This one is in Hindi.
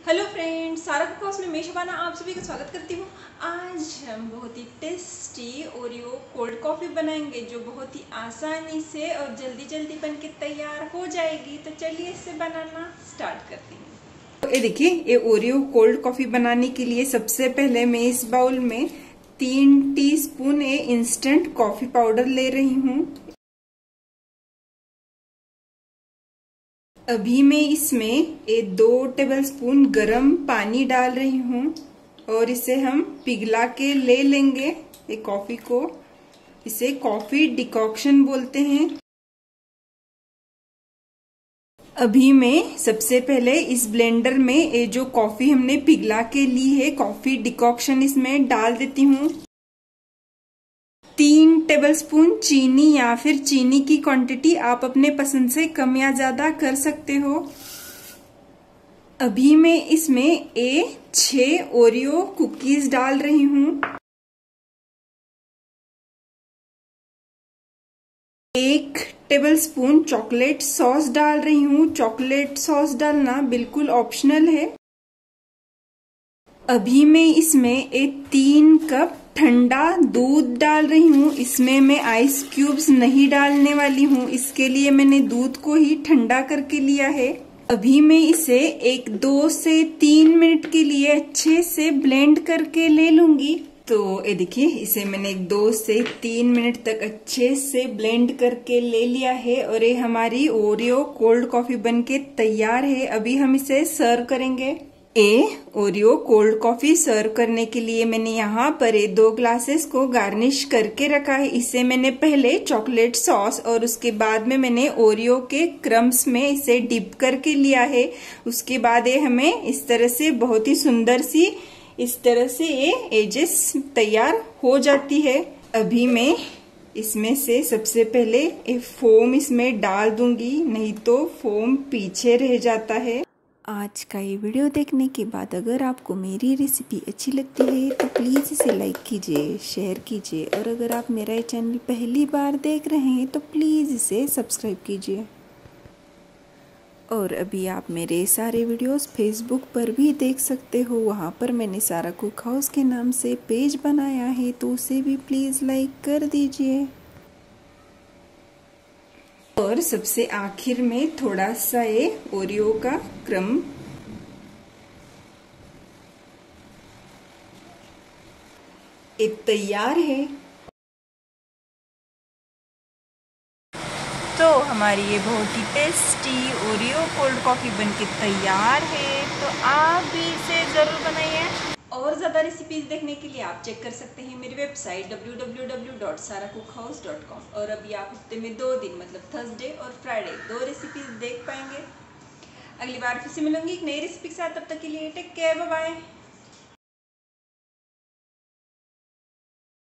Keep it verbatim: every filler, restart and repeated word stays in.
Hello friends, Sara cook house में मैं शबाना आप सभी का स्वागत करती हूँ। आज हम बहुत ही टेस्टी ओरियो कोल्ड कॉफ़ी बनाएंगे जो बहुत ही आसानी से और जल्दी जल्दी बन के तैयार हो जाएगी। तो चलिए इसे बनाना स्टार्ट करती हूँ। ये देखिए, ये ओरियो कोल्ड कॉफ़ी बनाने के लिए सबसे पहले मैं इस बाउल में तीन टीस्पून इंस्टेंट कॉफ़ी पाउडर ले रही हूँ। अभी मैं इसमें एक दो टेबलस्पून गरम पानी डाल रही हूँ और इसे हम पिघला के ले लेंगे। ये कॉफी को, इसे कॉफी डिकॉक्शन बोलते हैं। अभी मैं सबसे पहले इस ब्लेंडर में ये जो कॉफी हमने पिघला के ली है कॉफी डिकॉक्शन इसमें डाल देती हूँ। तीन टेबलस्पून चीनी या फिर चीनी की क्वांटिटी आप अपने पसंद से कम या ज्यादा कर सकते हो। अभी मैं इसमें ए छह ओरियो कुकीज डाल रही हूँ। एक टेबलस्पून चॉकलेट सॉस डाल रही हूँ। चॉकलेट सॉस डालना बिल्कुल ऑप्शनल है। अभी मैं इसमें एक तीन कप ठंडा दूध डाल रही हूँ। इसमें मैं आइस क्यूब्स नहीं डालने वाली हूँ, इसके लिए मैंने दूध को ही ठंडा करके लिया है। अभी मैं इसे एक दो से तीन मिनट के लिए अच्छे से ब्लेंड करके ले लूंगी। तो ये देखिए, इसे मैंने एक दो से तीन मिनट तक अच्छे से ब्लेंड करके ले लिया है और ये हमारी ओरियो कोल्ड कॉफी बनके तैयार है। अभी हम इसे सर्व करेंगे। ए ओरियो कोल्ड कॉफी सर्व करने के लिए मैंने यहाँ पर ए दो ग्लासेस को गार्निश करके रखा है। इसे मैंने पहले चॉकलेट सॉस और उसके बाद में मैंने ओरियो के क्रम्स में इसे डिप करके लिया है। उसके बाद ये हमें इस तरह से बहुत ही सुंदर सी इस तरह से ये एजेस तैयार हो जाती है। अभी मैं इसमें से सबसे पहले एक फोम इसमें डाल दूंगी, नहीं तो फोम पीछे रह जाता है। आज का ये वीडियो देखने के बाद अगर आपको मेरी रेसिपी अच्छी लगती है तो प्लीज़ इसे लाइक कीजिए, शेयर कीजिए और अगर आप मेरा ये चैनल पहली बार देख रहे हैं तो प्लीज़ इसे सब्सक्राइब कीजिए। और अभी आप मेरे सारे वीडियोस फेसबुक पर भी देख सकते हो, वहाँ पर मैंने सारा कुक हाउस के नाम से पेज बनाया है, तो उसे भी प्लीज़ लाइक कर दीजिए। और सबसे आखिर में थोड़ा सा ये ओरियो का क्रम। एक तैयार है। तो हमारी ये बहुत ही टेस्टी ओरियो कोल्ड कॉफी बनके तैयार है। तो आप भी इसे जरूर बनाइए। और ज़्यादा रेसिपीज देखने के लिए आप चेक कर सकते हैं मेरी website W W W dot Sara cook house dot com. और अभी आप हफ्ते में दो दिन मतलब थर्सडे और फ्राइडे दो रेसिपीज देख पाएंगे। अगली बार फिर से मिलूंगी एक नई रेसिपी के साथ। तब तक के लिए टेक केयर, बाय बाय।